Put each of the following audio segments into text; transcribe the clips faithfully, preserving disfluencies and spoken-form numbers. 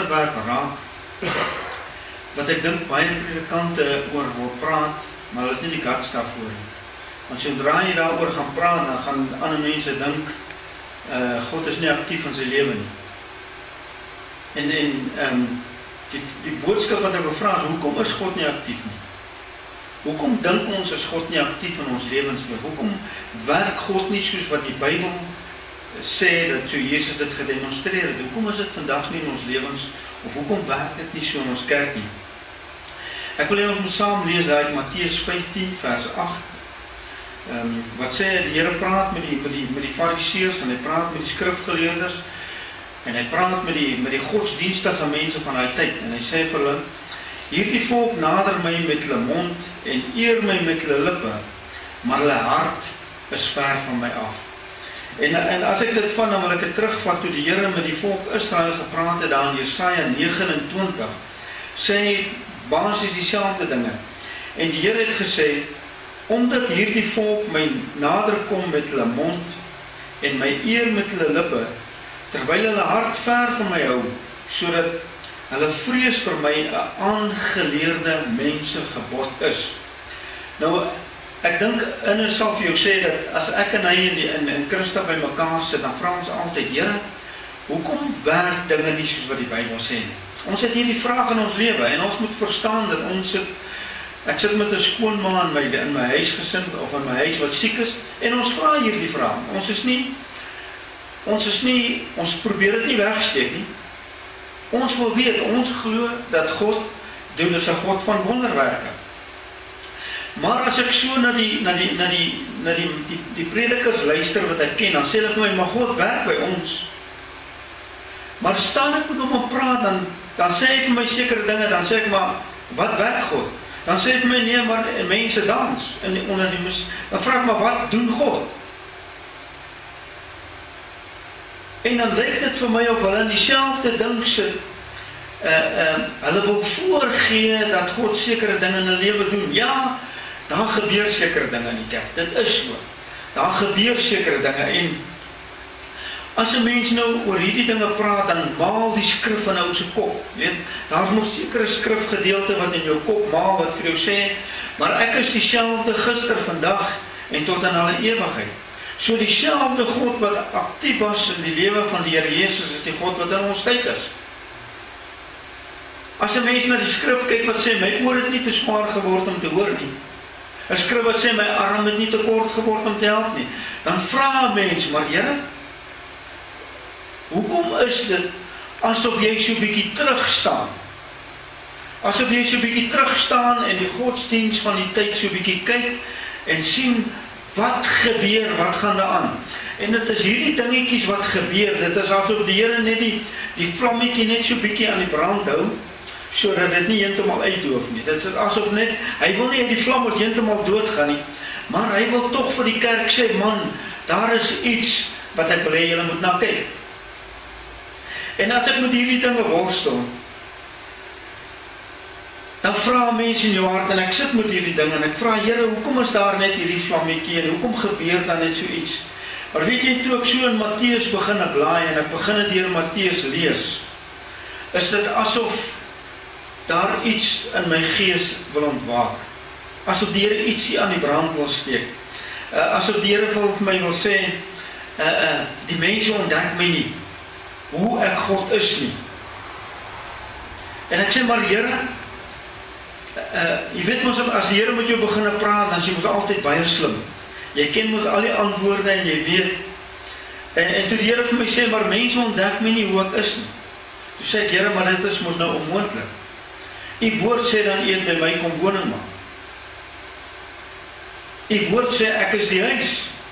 onderwerp raak, wat ek dink baie predikante oor wil praat, maar hulle het nie die guts daarvoor nie. Want sodra jy daaroor gaan praat, dan gaan ander mense dink, uh, God is nie aktief in sy lewe nie. En, en um, die, die boodskap wat ek wil vra is, hoekom is God nie aktief nie? Hoekom dink ons is God nie aktief in ons lewens nie? Hoekom werk God nie soos wat die Bybel sê, dat so Jesus dit gedemonstreer het? Hoekom is dit vandag nie in ons lewens, of hoekom werk dit nie so in ons kerk nie? Ek wil ons moet saam lees uit Matteus vyftien vers agt, um, wat sê, die Here praat met die, met die, met die fariseërs, en hy praat met die skrifgeleerders, en hy praat met die, met die godsdienstige mense van die tyd, en hy sê vir hulle, hierdie volk nader my met hulle mond, en eer my met hulle lippe, maar hulle hart is ver van my af. En, en as ek dit van, dan wil ek het terugvat, toe die Here met die volk Israel gepraat het, daar in Jesaja negen en twintig, sê hy basies dieselfde dinge. En die Here het gesê, omdat hierdie volk my nader kom met hulle mond, en my eer met hulle lippe, terwyl hulle hart ver van my hou, sodat hulle vrees vir my 'n aangeleerde mensegebod is. Nou, ek dink, in sal vir jou sê, dat as ek en hy in, die, in, in Christa by mekaar sit, dan vra ons altyd, Here, hoekom werk dinge nie soos wat die Bybel sê nie? Ons het hierdie vraag in ons lewe, en ons moet verstaan dat ons sit, ek sit met 'n skoonma in my, in my huisgesin, of in my huis wat siek is, en ons vra hierdie vraag. Ons is nie, ons is nie, ons probeer dit nie wegsteek nie. Ons wil weet, ons glo dat God doen, is 'n God van wonderwerke. Maar as ek so na die, na die, na die, na die, die, die predikers luister wat ek ken, dan sê hulle vir my, maar God werk by ons. Maar staan ek met hom op praat, dan, dan sê hy vir my sekere dinge, dan sê ek, maar wat werk God? Dan sê hy vir my, nee, maar mense dans, in die, onder die mus, dan vraag ek, maar wat doen God? En dan lyk dit vir my of hulle in dieselfde ding sit, uh, uh, hulle wil voorgee dat God sekere dinge in hulle lewe doen. Ja, daar gebeur sekere dinge in die kerk, dit is so. Daar gebeur sekere dinge, en as 'n mens nou oor hierdie dinge praat, dan maal die skrif in ou se kop, weet, daar is nog sekere skrifgedeelte wat in jou kop maal, wat vir jou sê, maar ek is dieselfde gister, vandag, en tot in alle ewigheid. So dieselfde God wat aktief was in die lewe van die Here Jesus, is die God wat in ons tyd is. As 'n mens na die skrif kyk wat sê, my oor het nie te swaar geword om te hoor nie, 'n skrif wat sê, my arm het nie te kort geword om te help nie, dan vra 'n mens, maar Here, hoekom is dit asof jy so 'n bietjie terugstaan? Asof jy so 'n bietjie terugstaan en die godsdiens van die tyd so 'n bietjie kyk en sien wat gebeur, wat gaan daar aan? En dit is hierdie dingetjies wat gebeur, dit is asof die Here net die, die vlammetjie net so 'n bietjie aan die brand hou, sodat dit nie heeltemal uitdoof nie. Dit is asof net, hy wil nie die vlam wat heeltemal doodgaan nie, maar hy wil tog vir die kerk sê, man, daar is iets wat ek wil hê julle moet na kyk. En as ek met hierdie dinge worstel, dan vra mense in jou hart, en ek sit met hierdie dinge, en ek vra, Here, hoekom is daar net hierdie vlammetjie, en hoekom gebeur dan net so iets? Maar weet jy, toe ek so in Matteus begin ek blaai, en ek begin het deur Matteus lees, is dit asof daar iets in my gees wil ontwaak, asof die Here ietsie aan die brand wil steek, uh, asof die Here vir my wil sê, uh, uh, die mense ontdek my nie, hoe ek God is nie. En ek sê, maar Here, uh, jy weet mos, as die Here met jou begin praat, dan is jy mos altyd baie slim. Jy ken mos al die antwoorde en jy weet. En, en toe die Here vir my sê, maar mense ontdek my nie hoe ek is nie. Toe sê ek, Here, maar dit is mos nou onmoontlik. Die woord sê dan eet by my kom woning maak. Die woord sê, ek is die huis.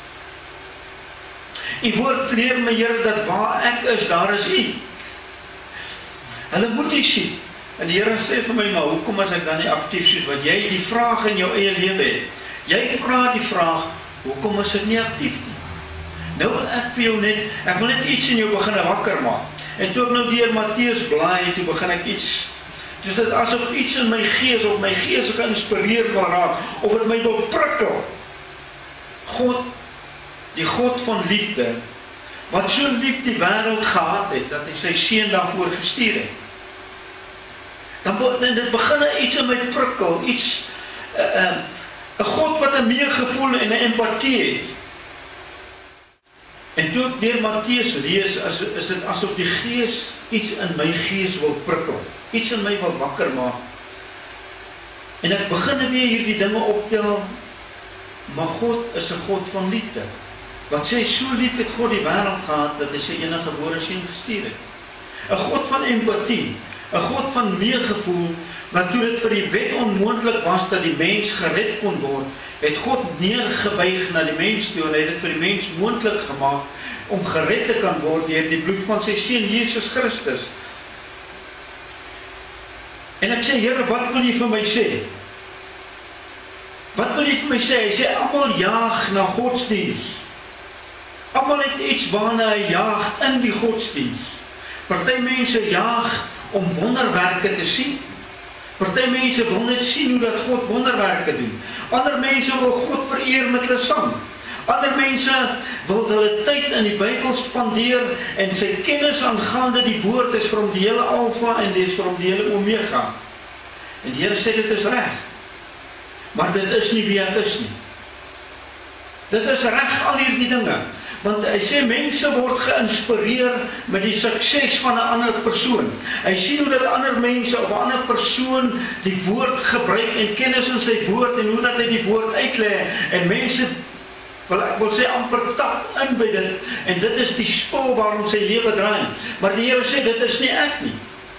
Die woord leer my, Here, dat waar ek is, daar is U. Hulle moet U sien. En die Here sê vir my, maar hoekom is ek dan nie aktief soos wat jy die vraag in jou eie lewe het? Jy vra die vraag, hoekom is ek nie aktief nie? Nou wil ek vir jou net, ek wil net iets in jou begin wakker maak. En toe ek nou deur Matteus blaai, toe begin ek iets, dus dit asof iets in my gees, of my gees geïnspireerd wil raak, of het my wil prikkel. God, die God van liefde, wat so lief die wêreld gehad het, dat hy sy seun daarvoor gestuur het. dan dit begin iets in my prikkel, iets, 'n uh, uh, 'n God wat 'n meegevoel en 'n empatie het. En toe ek deur Matteus lees, is, is dit asof die Gees iets in my gees wil prikkel, iets in my wil wakker maak. En ek begin weer hierdie dinge optel, maar God is 'n God van liefde. Wat sê, so lief het God die wêreld gehad, dat hy sy enige gebore seun gestuur het. 'n God van empatie, 'n God van meegevoel, want toe dit vir die wet onmoontlik was dat die mens gered kon word, het God neergebuig na die mens toe, en hy het dit vir die mens moontlik gemaak, om gered te kan word deur die bloed van sy seun Jesus Christus. En ek sê, Here, wat wil jy vir my sê? Wat wil jy vir my sê? Hy sê, almal jaag na godsdiens. Almal het iets waarna hy jaag in die godsdiens. Party mense jaag om wonderwerke te sien. Party mense wil net sien hoe dat God wonderwerke doen. Ander mense wil God vereer met hulle sang. Ander mense wil hulle tyd in die Bybel spandeer en sy kennis aangaande die woord is vir hom die hele alfa en dit is vir hom die hele omega. En die Here sê dit is reg. Maar dit is nie wie ek is nie. Dit is reg al hierdie dinge. Want hy sê mense word geïnspireer met die sukses van 'n ander persoon. Hy sien hoe dat ander mense of 'n ander persoon die woord gebruik en kennis in sy woord en hoe dat hy die woord uitlê en mense wil ek wil sê amper tap in by dit en dit is die spoor waarom sy lewe draai. Maar die Here sê dit is nie ek nie.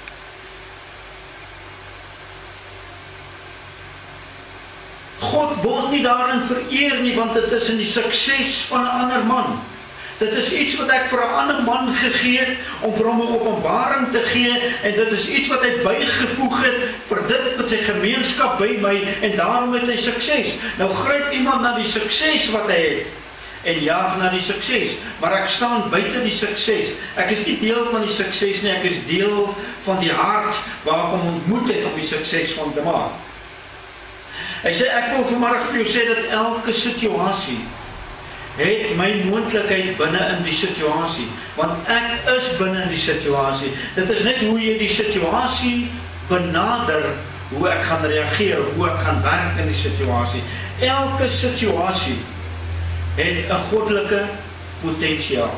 God word nie daarin vereer nie, want dit is in die sukses van 'n ander man. Dit is iets wat ek vir 'n ander man gegee het, om vir hom 'n openbaring te gee, en dit is iets wat hy bygevoeg het, vir dit met sy gemeenskap by my, en daarom het hy sukses. Nou gryp iemand na die sukses wat hy het, en jaag na die sukses, maar ek staan buite die sukses. Ek is nie deel van die sukses nie, ek is deel van die hart, waar ek hom ontmoet het, om die sukses van te maak. Hy sê, ek wil vanmiddag vir jou sê, dat elke situasie, het my moontlikheid binne in die situasie, want ek is binne in die situasie. Dit is net hoe jy die situasie benader, hoe ek gaan reageer, hoe ek gaan werk in die situasie. Elke situasie het 'n goddelike potensiaal.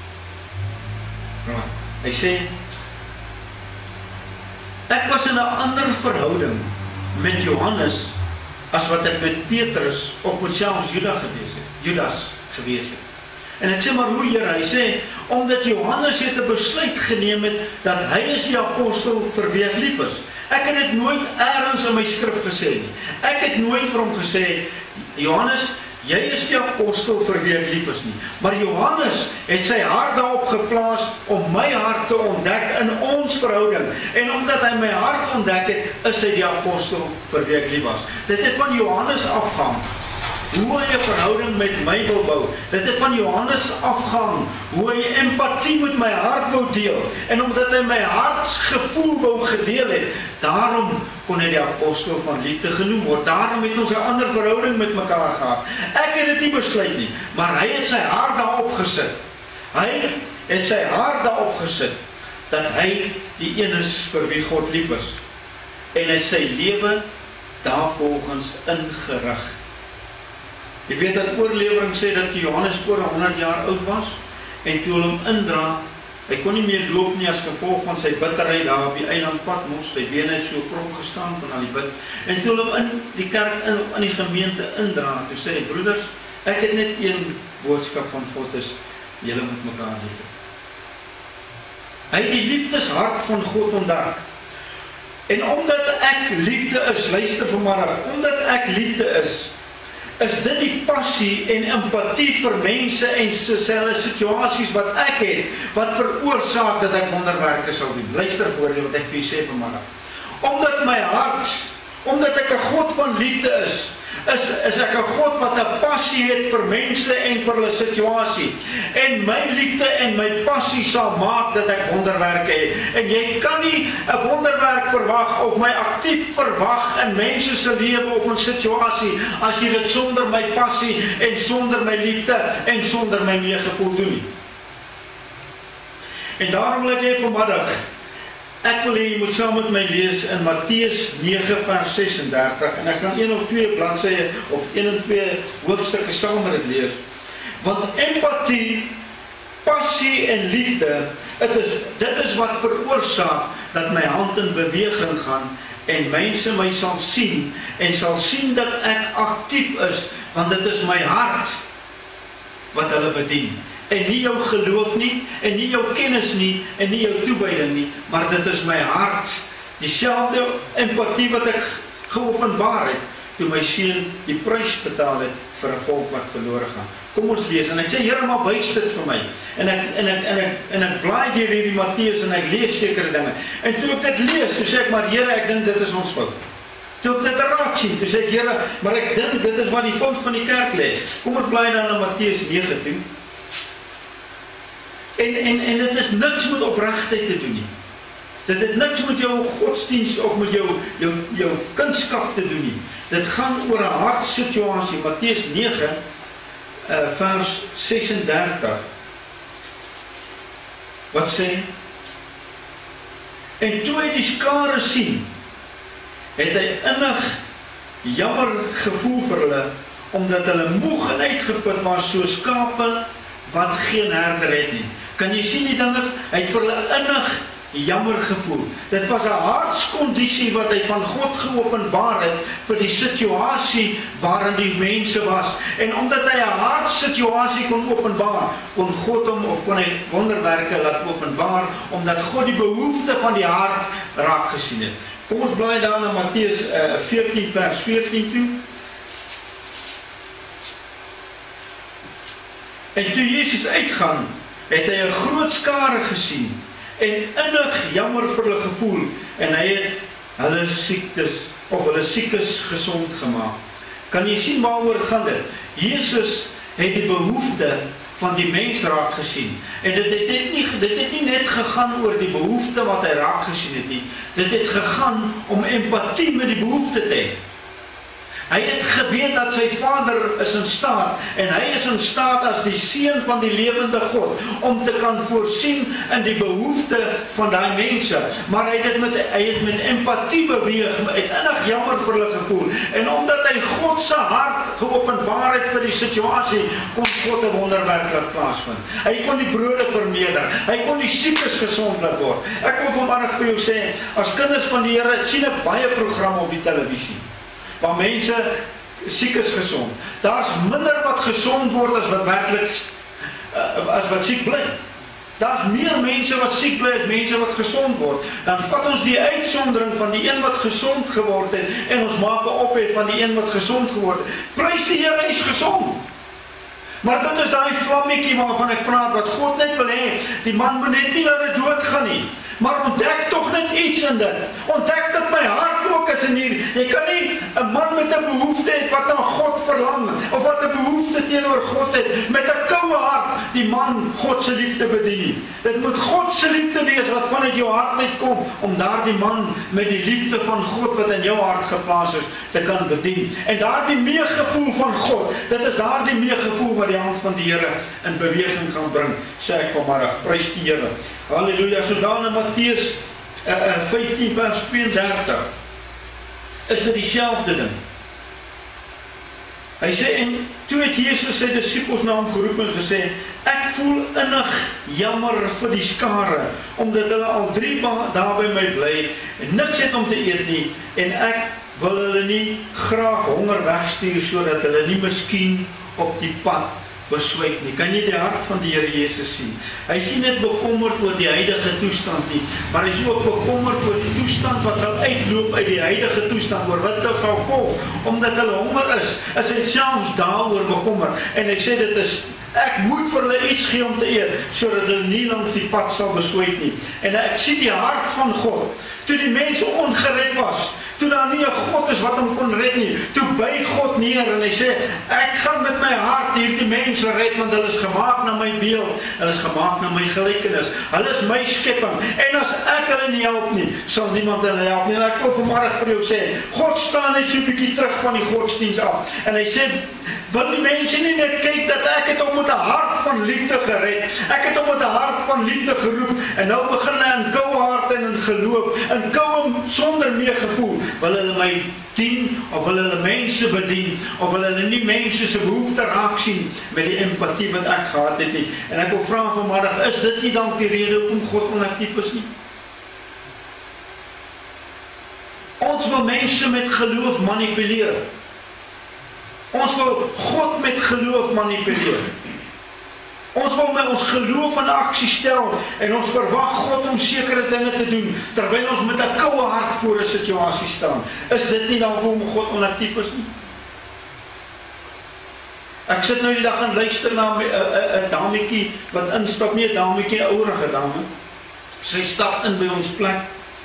Hy sê, ek was in 'n ander verhouding met Johannes, as wat ek met Petrus, of met selfs Judas gewees het, Judas gewees het. En ek sê maar hoe, Here, hy sê, omdat Johannes het 'n besluit geneem het, dat hy is die apostel vir wie ek lief is. Ek het dit nooit ergens in my skrif gesê nie. Ek het nooit vir hom gesê, Johannes, jy is die apostel vir wie ek lief is nie. Maar Johannes het sy hart daarop geplaas, om my hart te ontdek in ons verhouding. En omdat hy my hart ontdek het, is hy die apostel vir wie ek lief was. Dit het van Johannes afgang, hoe hy 'n verhouding met my wil bou. Dit het van Johannes afgang, hoe hy empatie met my hart wou deel. En omdat hy my hartsgevoel wou gedeel het, daarom kon hy die apostel van liefde genoem word. Daarom het ons 'n ander verhouding met mekaar gehad. Ek het dit nie besluit nie, maar hy het sy hart daarop gesit. Hy het sy hart daarop gesit, dat hy die een is vir wie God lief is. En hy sy lewe daarvolgens ingerig. Jy weet dat oorlewering sê dat Johannes oor honderd jaar oud was, en toe hulle hom indra, hy kon nie meer loop nie as gevolg van sy bitterheid daar op die eiland Patmos, sy bene het so krop gestaan van al die bid, en toe hulle hom in die kerk, in, in die gemeente indra, toe sê hy, broeders, ek het net een boodskap van God is, julle moet mekaar lief hê. Hy het die liefdeshart van God ontdek. En omdat ek liefde is, luister vanmiddag, omdat ek liefde is, is dit die passie en empatie vir mense en selfe situasies wat ek het, wat veroorsaak dat ek wonderwerke sal doen. Luister voor wat ek vir jy sê vanmiddag. Omdat my hart, omdat ek 'n God van liefde is, is, is ek 'n God wat 'n passie het vir mense en vir hulle situasie. En my liefde en my passie sal maak dat ek wonderwerke het. En jy kan nie 'n wonderwerk verwag of my aktief verwag in mense se lewe of 'n situasie as jy dit sonder my passie en sonder my liefde en sonder my meegevoel doen nie. En daarom wil ek hê vanmiddag, Ek wil hê jy moet saam met my lees in Matteus nege vers ses en dertig en ek gaan een of twee bladsye of een en twee hoofstukke saam met dit lees. Want empatie, passie en liefde, het is, dit is wat veroorsaak dat my hand in beweging gaan en mense my sal sien en sal sien dat ek aktief is, want dit is my hart wat hulle bedien. En nie jou geloof nie, en nie jou kennis nie, en nie jou toewyding nie, maar dit is my hart. Dieselfde empatie wat ek geopenbaar het, toe my seun die prys betaal het vir 'n volk wat verlore gaan. Kom ons lees, en ek sê, Here, maar wys dit vir my. En ek, en ek, en ek, en ek blaai deur hierdie Matteus, en ek lees sekere dinge. En toe ek dit lees, toe sê ek, maar Here, ek dink dit is ons fout. Toe ek dit raak sien, toe sê ek, Here, maar ek dink dit is wat die fout van die kerk lê. Kom ons blaai dan na Matteus nege toe. En, en, en dit is niks met opregtheid te doen nie. Dit het niks met jou godsdienst of met jou, jou, jou kunskap te doen nie. Dit gaan oor 'n hartsituasie. Matteus nege, uh, vers sesendertig. Wat sê? En toe hy die skare sien, het hy innig jammer gevoel vir hulle, omdat hulle moeg en uitgeput was, so skape wat geen herder het nie. Kan jy sien die dingers? Hy het vir hulle innig jammer gevoel. Dit was 'n hartskondisie wat hy van God geopenbaar het vir die situasie waarin die mense was. En omdat hy 'n hartsituasie kon openbaar, kon God hom of kon hy wonderwerke laat openbaar, omdat God die behoefte van die hart raak gesien het. Kom ons blaai daar na Matteus uh, veertien vers veertien toe. En toe Jesus uitgaan, het hy 'n groot skare gesien en innig jammer vir hulle gevoel, en hy het hulle siektes of hulle siekes gesond gemaak. Kan jy sien waaroor gaan dit? Jesus het die behoefte van die mens raak gesien. En dit het, dit, nie, dit het nie net gegaan oor die behoefte wat hy raak gesien het nie. Dit het gegaan om empatie met die behoefte te hê. Hy het geweet dat sy Vader is in staat, en hy is in staat as die seun van die lewende God, om te kan voorsien in die behoefte van daai mense. Maar hy het met, hy het met empatie beweeg, met innig jammer vir hulle gevoel. En omdat hy God se hart geopenbaar het vir die situasie, kon God 'n wonderwerk laat plaasvind. Hy kon die brode vermeerder, hy kon die siekes gesond laat word. Ek wil vanmiddag vir jou sê, as kinders van die Here, sien ek baie programme op die televisie, waar mense siek is gesond. Daar's minder wat gesond word as wat werklik uh, as wat siek bly. Daar's meer mense wat siek bly as mense wat gesond word. Dan vat ons die uitsondering van die een wat gesond geword het en ons maak 'n ophef van die een wat gesond geword het. Prys die Here, hy is gesond. Maar dit is daai vlammetjie waarvan ek praat, wat God net wil hê, die man moet net nie laat hy doodgaan nie. Maar ontdek toch net iets in dit. Ontdek dat my hart ook is in hier. Jy kan nie 'n man met 'n behoefte het wat na God verlang, of wat 'n behoefte teenoor God het, met 'n koue hart, die man God se liefde bedien nie. Dit moet God se liefde wees wat vanuit jou hart uitkom, om daardie man met die liefde van God wat in jou hart geplaas is, te kan bedien. En daardie meegevoel van God, dit is daardie meegevoel wat die hand van die Here in beweging gaan bring, sê ek vanmiddag. Prys die Here. Halleluja. So dan in Matteus uh, uh, vyftien vers tweeëndertig is dit dieselfde ding. Hy sê, en toe het Jesus sy disippels na hom geroep en gesê, ek voel innig jammer vir die skare, omdat hulle al drie dae by my bly en niks het om te eet nie, en ek wil hulle nie graag honger wegstuur, sodat hulle nie miskien op die pad beswyk nie. Kan jy die hart van die Here Jesus sien? Hy sien net bekommerd oor die huidige toestand nie, maar hy is ook bekommerd oor die toestand wat sal uitloop uit die huidige toestand, oor wat daar sal volg, omdat hulle honger is, is hy selfs daaroor bekommerd. En hy sê dit is, ek moet vir hulle iets gee om te eet, sodat hulle nie langs die pad sal beswyk nie. En ek sien die hart van God, toe die mense ongered was, toe daar nie 'n God is wat hom kon red nie, toe buig God neer en hy sê, ek gaan met my hart hierdie mense red, want hulle is gemaak na my beeld, hulle is gemaak na my gelykenis, hulle is my skepping, en as ek hulle nie help nie, sal niemand hulle help nie. En ek wil vanmiddag vir jou sê, God staan net so 'n bietjie terug van die godsdienst af, en hy sê, Wil die mense nie net kyk dat ek het hom met 'n hart van liefde gered, ek het hom met 'n hart van liefde geroep, en nou begin hy in koue hart en in geloof, in koue sonder meegevoel, wil hulle my dien, of wil hulle mense bedien, of wil hulle nie mense se behoefte raak sien met die empatie wat ek gehad het nie. En ek wil vra vanmiddag, is dit nie dan die rede hoekom God onaktief is nie? Ons wil mense met geloof manipuleer. Ons wil God met geloof manipuleer. Ons wil met ons geloof in aksie stel, en ons verwag God om sekere dinge te doen, terwyl ons met 'n koue hart voor 'n situasie staan. Is dit nie dan hoekom God onaktief is nie? Ek sit nou die dag en luister na 'n dametjie wat instap, nie 'n dametjie, 'n ouerige dame. Sy stap in by ons plek,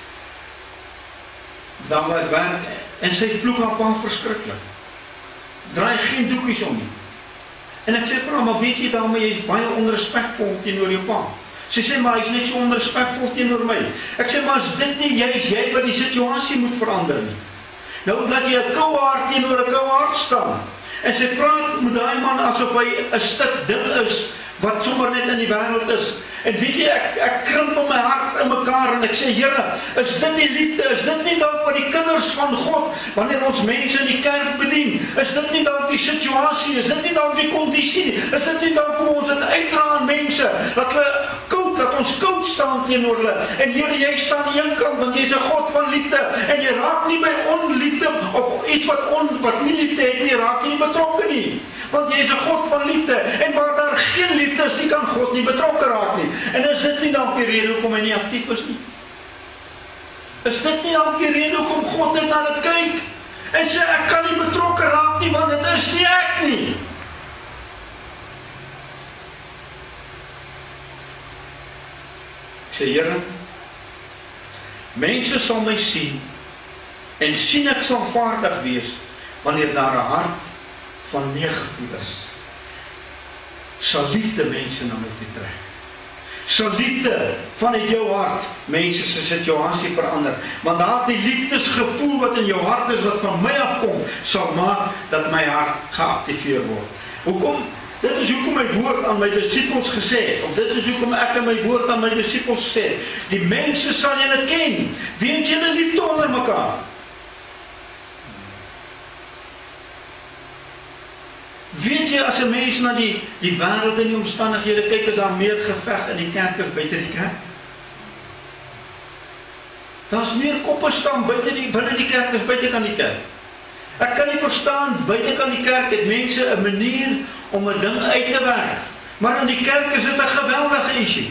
dan waar ek werk, en sy vloek haar pa verskriklik. Draai geen doekies om nie. En ek sê vir haar, maar weet jy dame, jy is baie onrespekvol teenoor jou pa. Sy sê, maar hy is net so onrespekvol teenoor my. Ek sê, maar is dit nie jy, is jy wat die situasie moet verander nie? Nou laat jy 'n koue hart teenoor 'n koue hart staan. En sy praat met daai man asof hy 'n stuk ding is wat sommer net in die wêreld is. En weet jy, ek, ek krimpel my hart in mekaar en ek sê, Here, is dit nie liefde, is dit nie dalk vir die kinders van God, wanneer ons mense in die kerk bedien, is dit nie dalk die situasie, is dit nie dalk die kondisie, is dit nie dalk hoe ons dit uitdra aan mense, dat hulle koud, dat ons koud staan teenoor hulle, en Here, jy staan aan die een kant, want jy is 'n God van liefde, en jy raak nie by onliefde, of iets wat, on, wat nie liefde het nie, raak jy nie betrokke nie. Want jy is 'n God van liefde, en waar daar geen liefde is, nie kan God nie betrokke raak nie. En is dit nie dan die rede hoekom hy nie aktief is nie? Is dit nie dan die rede hoekom God net na dit kyk, en sê, ek kan nie betrokke raak nie, want dit is nie ek nie. Ek sê, Here, mense sal my sien, en sien ek sal vaardig wees, wanneer daar 'n hart van meegevoel is. Sal liefde mense na my toe trek. Sal liefde vanuit jou hart mense se situasie verander. Want daar die liefdesgevoel wat in jou hart is, wat van my afkom, sal maak dat my hart geaktiveer word. Hoekom? Dit is hoekom my woord aan my disippels gesê het, of dit is hoekom ek in my woord aan my disippels gesê het, die mense sal julle ken, weens julle liefde onder mekaar. Weet jy, as 'n mens na die, die wêreld en die omstandighede kyk, is daar meer geveg in die kerk as buite die kerk? Daar's meer koppe staan buite die, binne die kerk as buite kan die kerk. Ek kan nie verstaan, buite kan die kerk het mense 'n manier om 'n ding uit te werk, maar in die kerk is dit 'n geweldige issue.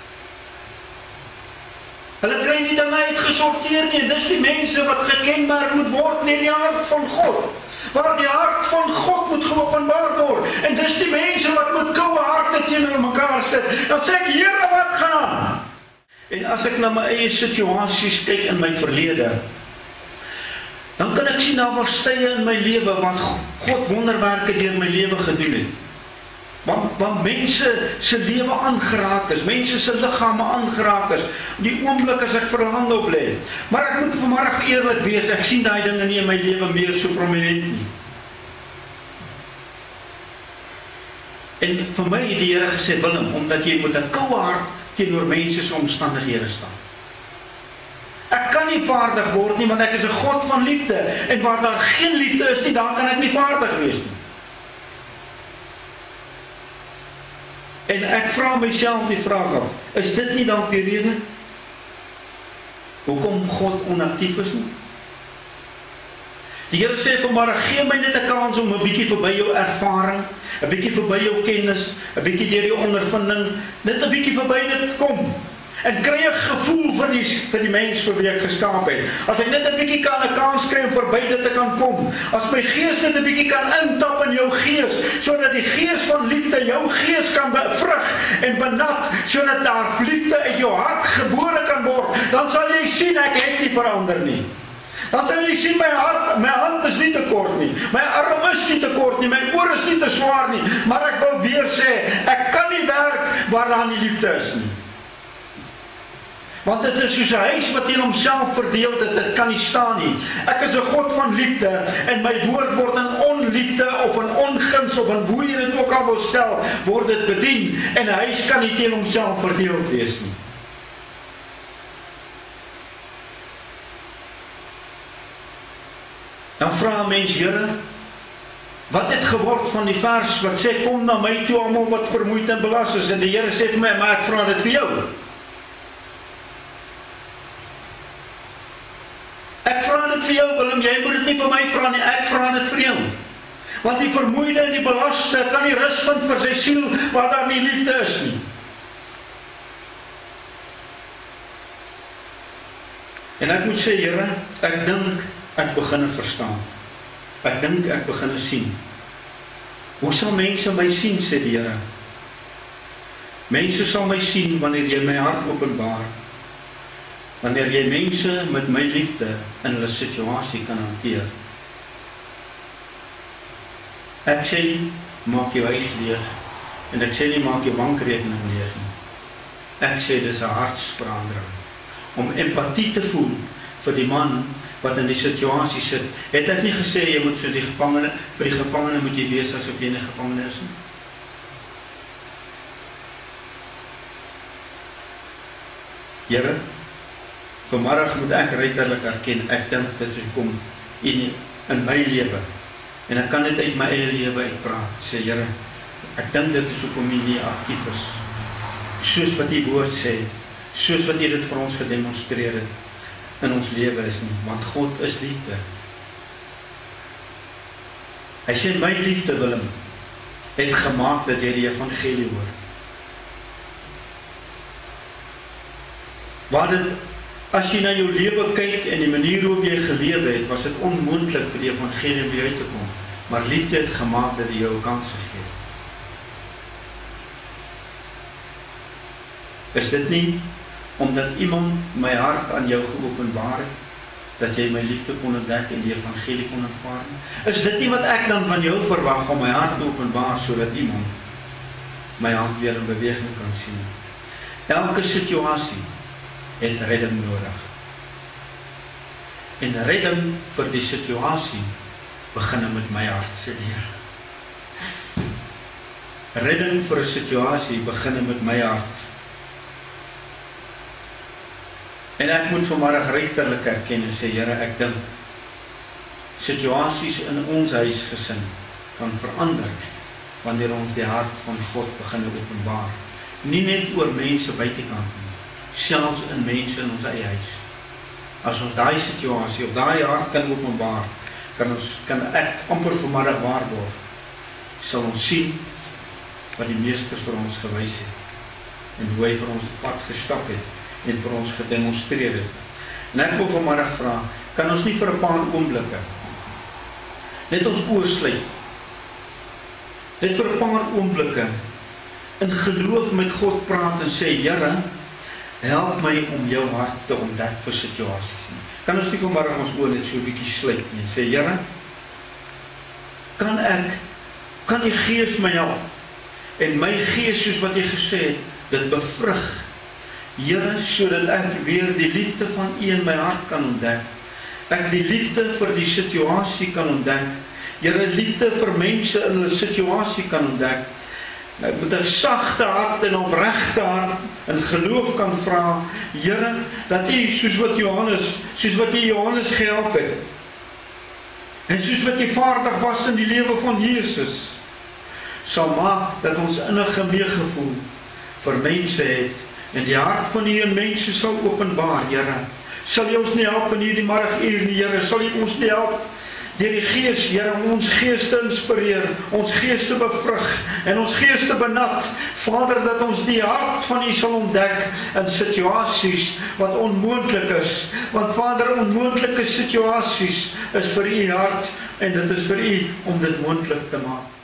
Hulle kry nie dinge uitgesorteer nie, dis die mense wat gekenmerk moet word in die hart van God, waar die hart van God moet geopenbaar word, en dis die mense wat met koue harte teenoor mekaar sit. Dan sê ek, Here, wat gaan aan? En as ek na my eie situasies kyk in my verlede, dan kan ek sien daar was tye in my lewe wat God wonderwerke deur my lewe gedoen het. Want, want mense se lewe aangeraak is, mense se liggame aangeraak is, die oomblik as ek verlang op lê. Maar ek moet vanmiddag eerlik wees, ek sien daai dinge nie in my lewe meer so prominent nie. En vir my het die Here gesê, Willem, omdat jy met 'n koue hart teenoor mense se omstandighede staan. Ek kan nie vaardig word nie, want ek is 'n God van liefde, en waar daar geen liefde is nie, dan kan ek nie vaardig wees nie. En ek vra myself die vraag af, is dit nie dan die rede hoekom God onaktief is nie? Die Here sê vanmôre, gee my net 'n kans om 'n bietjie verby jou ervaring, 'n bietjie verby jou kennis, 'n bietjie deur jou ondervinding, net 'n bietjie verby dit kom. En kry 'n gevoel vir die, vir die mens vir wie ek geskaap het. As ek net 'n bietjie kan 'n kans kry om verby dit te kan kom. As my gees net 'n bietjie kan intap in jou gees, sodat die gees van liefde jou gees kan bevrug en benat, sodat daar liefde uit jou hart gebore kan word, dan sal jy sien ek het nie verander nie. Dan sal jy sien my hart, my hand is nie te kort nie, my arm is nie te kort nie, my oor is nie te swaar nie, maar ek wil weer sê, ek kan nie werk waar daar nie liefde is nie. Want dit is soos 'n huis wat teen homself verdeel het, dit kan nie staan nie. Ek is 'n God van liefde en my woord word in onliefde of in onguns of in hoe jy dit ook al wil stel, word dit bedien en 'n huis kan nie teen homself verdeel wees nie. Dan vra 'n mens, Here, wat het geword van die vers wat sê, kom na my toe almal wat vermoeid en belas is, en die Here sê vir my, maar ek vra dit vir jou. Ek vra dit vir jou, Willem, jy moet dit nie vir my vra nie, ek vra dit vir jou. Want die vermoeide en die belaste kan nie rus vind vir sy siel waar daar nie liefde is nie. En ek moet sê, Here, ek dink ek begin verstaan. Ek dink ek begin sien. Hoe sal mense my sien, sê die Here? Mense sal my sien wanneer jy my hart openbaar. Wanneer jy mense met my liefde in hulle situasie kan hanteer. Ek sê nie, maak jou huis leeg, en ek sê nie, maak jou bankrekening leeg nie. Ek sê, dis 'n hartsverandering. Om empatie te voel vir die man wat in die situasie sit, het ek nie gesê, jy moet soos die gevangene, vir die gevangene moet jy wees asof jy nie gevangene is nie. Here, vanmiddag moet ek ruiterlik erken, ek dink dit is kom in, in my lewe, en ek kan dit uit my eie lewe uitpraat, sê Here, ek dink dit is hoekom jy nie aktief is, soos wat die woord sê, soos wat jy dit vir ons gedemonstreer het, in ons lewe is nie, want God is liefde. Hy sê, my liefde, Willem, het gemaak dat jy die evangelie hoor. Waar dit, as jy na jou lewe kyk en die manier hoe jy gelewe het, was dit onmoontlik vir die evangelie by uit te kom. Maar liefde het gemaak dat hy jou kans gegee. Is dit nie omdat iemand my hart aan jou geopenbaar het, dat jy my liefde kon ontdek en die evangelie kon aanvaar? Is dit nie wat ek dan van jou verwag om my hart te openbaar, sodat iemand my hand weer in beweging kan sien? Elke situasie het redding nodig. En redding vir die situasie begin met my hart, sê die Here. Redding vir 'n situasie begin met my hart. En ek moet vanmiddag ruiterlik erken en sê, Here, ek dink situasies in ons huisgesin kan verander wanneer ons die hart van God begin openbaar. Nie net oor mense buitekant nie, selfs in mense in ons eie huis. As ons daai situasie of daai hart kan openbaar, kan ons kan ek amper vanmiddag waarborg, sal ons sien wat die Meester vir ons gewys het en hoe hy vir ons pad gestap het en vir ons gedemonstreer het. En ek wil vanmiddag vra, kan ons nie vir 'n paar oomblikke net ons oë sluit, net vir 'n paar oomblikke in geloof met God praat en sê, Here, help my om jou hart te ontdek vir situasies nie. Kan ons nie vanmiddag ons oë net so 'n bietjie sluit nie en sê, Here, kan ek, kan die Gees my help en my gees, soos wat jy gesê het, dit bevrug, Here, sodat ek weer die liefde van U in my hart kan ontdek. Ek die liefde vir die situasie kan ontdek. Here, liefde vir mense in hulle situasie kan ontdek. Ek met 'n sagte hart en opregte hart in geloof kan vra, Here, dat U, soos wat Johannes, soos wat U Johannes gehelp het, en soos wat U vaardig was in die lewe van Jesus, sal maak dat ons innige meegevoel vir mense het, en die hart van U en mense sal openbaar, Here. Sal U ons nie help in hierdie middaguur nie, Here, sal U ons nie help deur die Gees, Here, om ons gees te inspireer, ons gees te bevrug, en ons gees te benat, Vader, dat ons die hart van U sal ontdek in situasies wat onmoontlik is, want Vader, onmoontlike situasies is vir U hart, en dit is vir U om dit moontlik te maak.